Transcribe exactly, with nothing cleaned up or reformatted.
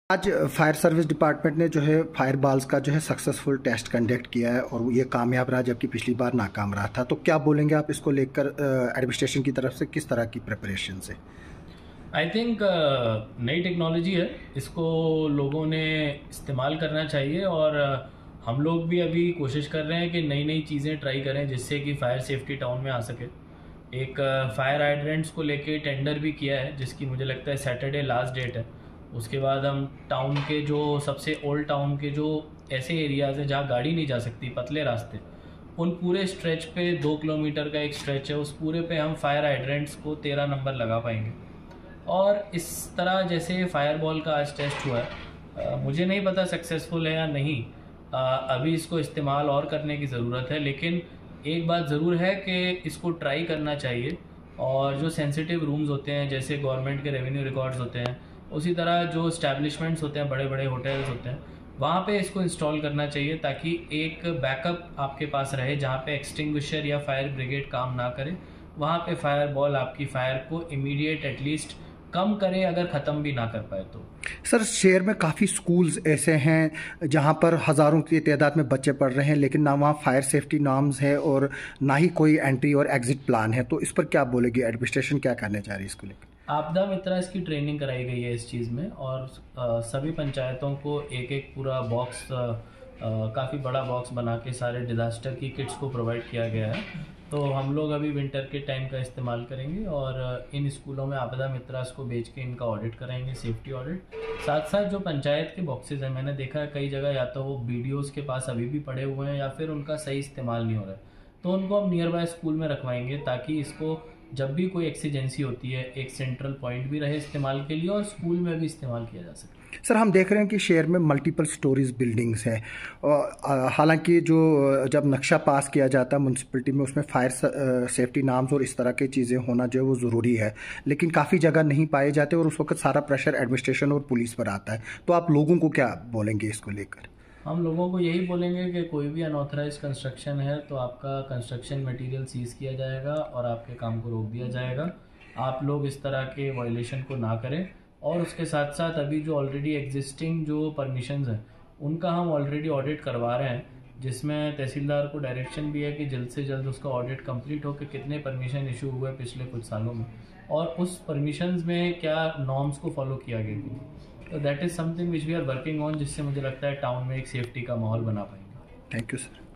आज fire service department ने जो है फायर बाल्स का जो है सक्सेसफुल टेस्ट कंडक्ट किया है और ये कामयाब रहा, जबकि पिछली बार नाकाम रहा था। तो क्या बोलेंगे आप इसको लेकर, एडमिनिस्ट्रेशन की तरफ से किस तरह की प्रिपरेशन से? आई थिंक नई टेक्नोलॉजी है, इसको लोगों ने इस्तेमाल करना चाहिए और uh, हम लोग भी अभी कोशिश कर रहे हैं कि नई नई चीज़ें ट्राई करें जिससे कि फायर सेफ्टी टाउन में आ सके। एक फायर हाइड्रेंट्स को लेके टेंडर भी किया है जिसकी मुझे लगता है सैटरडे लास्ट डेट है। उसके बाद हम टाउन के जो सबसे ओल्ड टाउन के जो ऐसे एरियाज़ हैं जहाँ गाड़ी नहीं जा सकती, पतले रास्ते, उन पूरे स्ट्रेच पे दो किलोमीटर का एक स्ट्रेच है, उस पूरे पे हम फायर हाइड्रेंट्स को तेरह नंबर लगा पाएंगे। और इस तरह जैसे फायर बॉल का आज टेस्ट हुआ है, आ, मुझे नहीं पता सक्सेसफुल है या नहीं, आ, अभी इसको इस्तेमाल और करने की ज़रूरत है। लेकिन एक बात ज़रूर है कि इसको ट्राई करना चाहिए और जो सेंसिटिव रूम्स होते हैं, जैसे गवर्नमेंट के रेवेन्यू रिकॉर्ड्स होते हैं, उसी तरह जो इस्टेब्लिशमेंट्स होते हैं, बड़े बड़े होटल्स होते हैं, वहाँ पे इसको इंस्टॉल करना चाहिए ताकि एक बैकअप आपके पास रहे। जहाँ पे एक्सटिंग्विशर या फायर ब्रिगेड काम ना करे, वहाँ पे फायर बॉल आपकी फायर को इमीडिएट एटलीस्ट कम करे, अगर ख़त्म भी ना कर पाए तो। सर, शहर में काफ़ी स्कूल्स ऐसे हैं जहां पर हज़ारों की तादाद में बच्चे पढ़ रहे हैं, लेकिन ना वहाँ फायर सेफ्टी नॉर्म्स है और ना ही कोई एंट्री और एग्जिट प्लान है। तो इस पर क्या बोलेगी एडमिनिस्ट्रेशन, क्या करने जा रही है इसको लेकर? आपदा मित्रा इसकी ट्रेनिंग कराई गई है इस चीज़ में, और आ, सभी पंचायतों को एक एक पूरा बॉक्स, काफ़ी बड़ा बॉक्स बना के सारे डिज़ास्टर की किट्स को प्रोवाइड किया गया है। तो हम लोग अभी विंटर के टाइम का इस्तेमाल करेंगे और इन स्कूलों में आपदा मित्रास को बेच के इनका ऑडिट कराएंगे, सेफ्टी ऑडिट। साथ साथ जो पंचायत के बॉक्सेस हैं, मैंने देखा है कई जगह या तो वो बीडीओज़ के पास अभी भी पड़े हुए हैं या फिर उनका सही इस्तेमाल नहीं हो रहा है, तो उनको हम नियर बाय स्कूल में रखवाएंगे ताकि इसको जब भी कोई एक्सीजेंसी होती है एक सेंट्रल पॉइंट भी रहे इस्तेमाल के लिए और स्कूल में भी इस्तेमाल किया जा सके। सर, हम देख रहे हैं कि शहर में मल्टीपल स्टोरीज बिल्डिंग्स हैं, और हालांकि जो जब नक्शा पास किया जाता है म्यूनसिपलिटी में, उसमें फायर सेफ्टी नाम्स और इस तरह की चीज़ें होना जो है वो ज़रूरी है, लेकिन काफ़ी जगह नहीं पाए जाते और उस वक्त सारा प्रेशर एडमिनिस्ट्रेशन और पुलिस पर आता है। तो आप लोगों को क्या बोलेंगे इसको लेकर? हम लोगों को यही बोलेंगे कि कोई भी अनऑथराइज कंस्ट्रक्शन है तो आपका कंस्ट्रक्शन मटेरियल सीज किया जाएगा और आपके काम को रोक दिया जाएगा। आप लोग इस तरह के वायलेशन को ना करें, और उसके साथ साथ अभी जो ऑलरेडी एग्जिस्टिंग जो परमिशंस हैं उनका हम ऑलरेडी ऑडिट करवा रहे हैं, जिसमें तहसीलदार को डायरेक्शन भी है कि जल्द से जल्द उसका ऑडिट कंप्लीट हो कि कितने परमिशन इशू हुए पिछले कुछ सालों में और उस परमिशंस में क्या नॉर्म्स को फॉलो किया गया। तो that is something which we are working on, जिससे मुझे लगता है टाउन में एक सेफ्टी का माहौल बना पाएंगे। Thank you sir.